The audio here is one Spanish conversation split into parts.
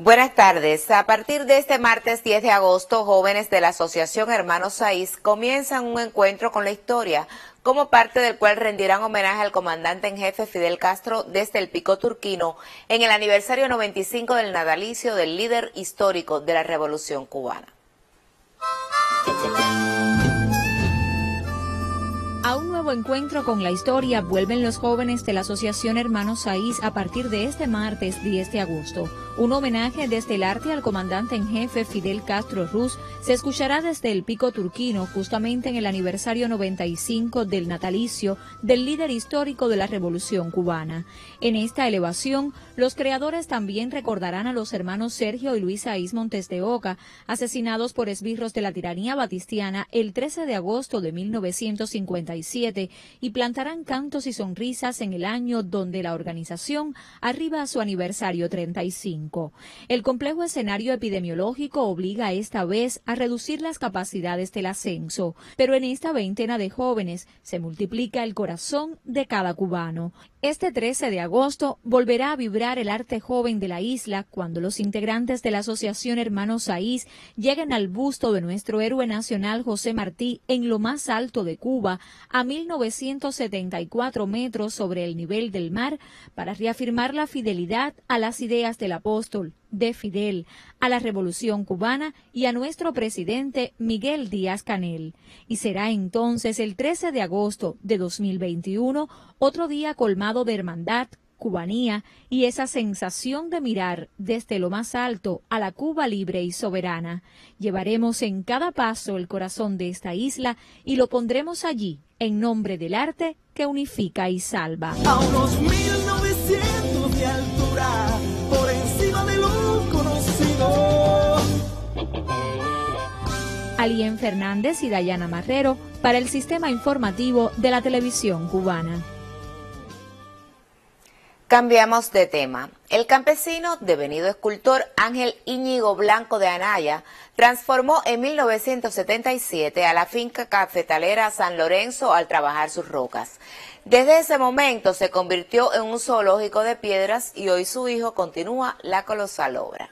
Buenas tardes. A partir de este martes 10 de agosto, jóvenes de la Asociación Hermanos Saiz comienzan un encuentro con la historia, como parte del cual rendirán homenaje al comandante en jefe Fidel Castro desde el Pico Turquino en el aniversario 95 del natalicio del líder histórico de la Revolución Cubana. A un nuevo encuentro con la historia vuelven los jóvenes de la Asociación Hermanos Saiz a partir de este martes 10 de agosto. Un homenaje desde el arte al comandante en jefe Fidel Castro Ruz se escuchará desde el Pico Turquino, justamente en el aniversario 95 del natalicio del líder histórico de la Revolución Cubana. En esta elevación, los creadores también recordarán a los hermanos Sergio y Luis Saiz Montes de Oca, asesinados por esbirros de la tiranía batistiana el 13 de agosto de 1957, y plantarán cantos y sonrisas en el año donde la organización arriba a su aniversario 35. El complejo escenario epidemiológico obliga esta vez a reducir las capacidades del ascenso, pero en esta veintena de jóvenes se multiplica el corazón de cada cubano. Este 13 de agosto volverá a vibrar el arte joven de la isla cuando los integrantes de la Asociación Hermanos Saiz lleguen al busto de nuestro héroe nacional José Martí en lo más alto de Cuba, a 1974 metros sobre el nivel del mar, para reafirmar la fidelidad a las ideas del apóstol, de Fidel, a la Revolución Cubana y a nuestro presidente Miguel Díaz-Canel. Y será entonces el 13 de agosto de 2021 otro día colmado de hermandad, cubanía y esa sensación de mirar desde lo más alto a la Cuba libre y soberana. Llevaremos en cada paso el corazón de esta isla y lo pondremos allí en nombre del arte que unifica y salva. A unos 1900 de altura, por encima de lo conocido. Alien Fernández y Dayana Marrero para el Sistema Informativo de la Televisión Cubana. Cambiamos de tema. El campesino, devenido escultor Ángel Íñigo Blanco de Anaya, transformó en 1977 a la finca cafetalera San Lorenzo al trabajar sus rocas. Desde ese momento se convirtió en un zoológico de piedras y hoy su hijo continúa la colosal obra.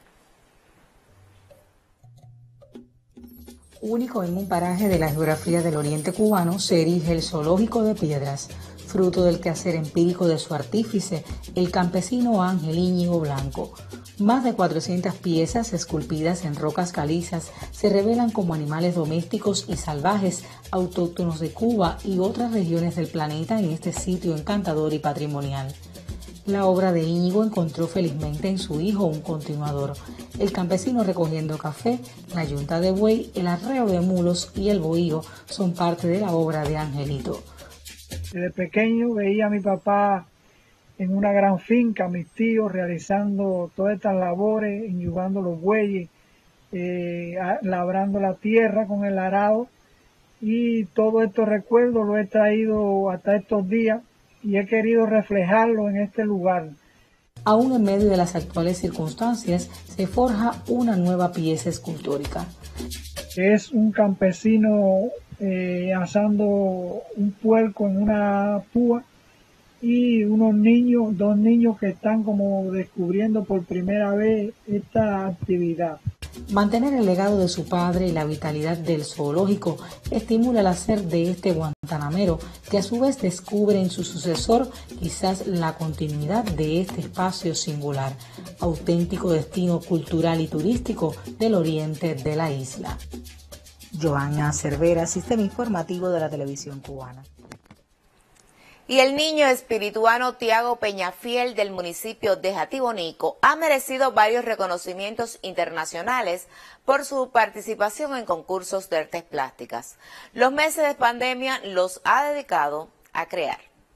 Único en un paraje de la geografía del oriente cubano, se erige el zoológico de piedras, fruto del quehacer empírico de su artífice, el campesino Ángel Íñigo Blanco. Más de 400 piezas esculpidas en rocas calizas se revelan como animales domésticos y salvajes autóctonos de Cuba y otras regiones del planeta en este sitio encantador y patrimonial. La obra de Íñigo encontró felizmente en su hijo un continuador. El campesino recogiendo café, la yunta de buey, el arreo de mulos y el bohío son parte de la obra de Angelito. Desde pequeño veía a mi papá en una gran finca, mis tíos realizando todas estas labores, enyugando los bueyes, labrando la tierra con el arado, y todos estos recuerdos los he traído hasta estos días y he querido reflejarlo en este lugar. Aún en medio de las actuales circunstancias, se forja una nueva pieza escultórica. Es un campesino asando un puerco en una púa y dos niños que están como descubriendo por primera vez esta actividad. Mantener el legado de su padre y la vitalidad del zoológico estimula el hacer de este guantanamero, que a su vez descubre en su sucesor quizás la continuidad de este espacio singular, auténtico destino cultural y turístico del oriente de la isla. Johanna Cervera, Sistema Informativo de la Televisión Cubana. Y el niño espirituano Tiago Peñafiel del municipio de Jatibonico ha merecido varios reconocimientos internacionales por su participación en concursos de artes plásticas. Los meses de pandemia los ha dedicado a crear.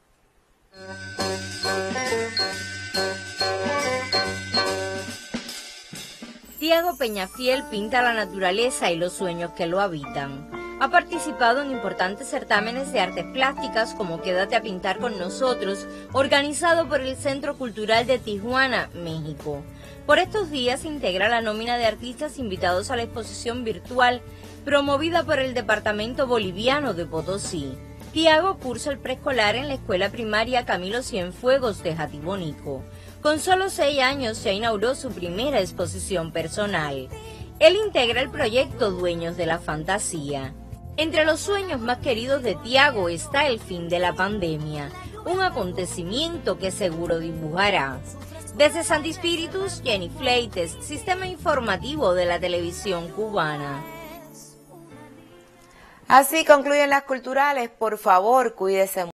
Tiago Peñafiel pinta la naturaleza y los sueños que lo habitan. Ha participado en importantes certámenes de artes plásticas como Quédate a pintar con nosotros, organizado por el Centro Cultural de Tijuana, México. Por estos días se integra la nómina de artistas invitados a la exposición virtual promovida por el Departamento Boliviano de Potosí. Tiago cursa el preescolar en la escuela primaria Camilo Cienfuegos de Jatibonico. Con solo 6 años ya inauguró su primera exposición personal. Él integra el proyecto Dueños de la Fantasía. Entre los sueños más queridos de Tiago está el fin de la pandemia, un acontecimiento que seguro dibujará. Desde Santi Spíritus, Jenny Fleites, Sistema Informativo de la Televisión Cubana. Así concluyen las culturales. Por favor, cuídese mucho.